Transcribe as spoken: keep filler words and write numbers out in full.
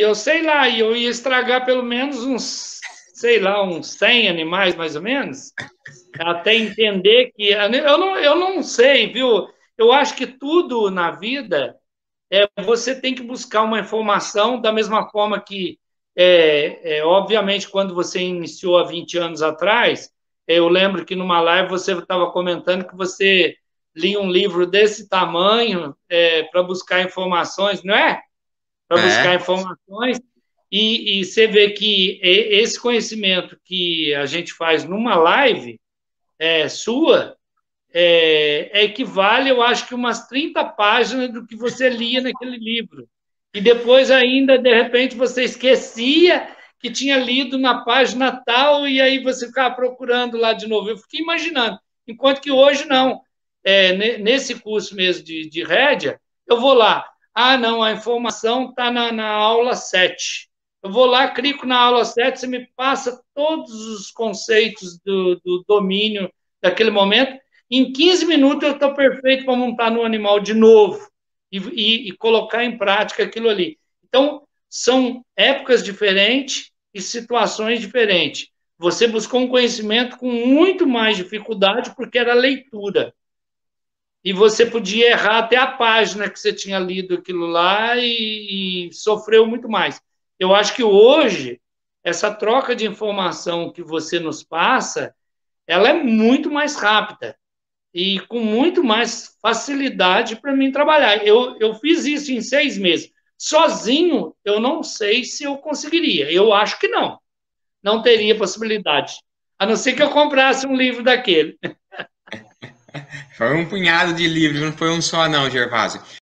eu sei lá, eu ia estragar pelo menos uns, sei lá, uns cem animais, mais ou menos, até entender que... Eu não, eu não sei, viu? Eu acho que tudo na vida, é, você tem que buscar uma informação da mesma forma que, é, é, obviamente, quando você iniciou há vinte anos atrás, eu lembro que numa live você estava comentando que você lia um livro desse tamanho é, para buscar informações, não é? Para buscar É, informações, e, e você vê que esse conhecimento que a gente faz numa live é, sua é, é equivale, eu acho que umas trinta páginas do que você lia naquele livro. E depois ainda, de repente, você esquecia que tinha lido na página tal e aí você ficava procurando lá de novo. Eu fiquei imaginando. Enquanto que hoje não. É, nesse curso mesmo de, de rédea, eu vou lá. Ah, não, a informação está na, na aula sete. Eu vou lá, clico na aula sete, você me passa todos os conceitos do, do domínio daquele momento. Em quinze minutos eu estou perfeito para montar no animal de novo e, e, e colocar em prática aquilo ali. Então, são épocas diferentes e situações diferentes. Você buscou um conhecimento com muito mais dificuldade porque era leitura. E você podia errar até a página que você tinha lido aquilo lá e, e sofreu muito mais. Eu acho que hoje, essa troca de informação que você nos passa, ela é muito mais rápida e com muito mais facilidade para mim trabalhar. Eu, eu fiz isso em seis meses. Sozinho, eu não sei se eu conseguiria. Eu acho que não. Não teria possibilidade. A não ser que eu comprasse um livro daquele. foi um punhado de livros, não foi um só não, Gervásio.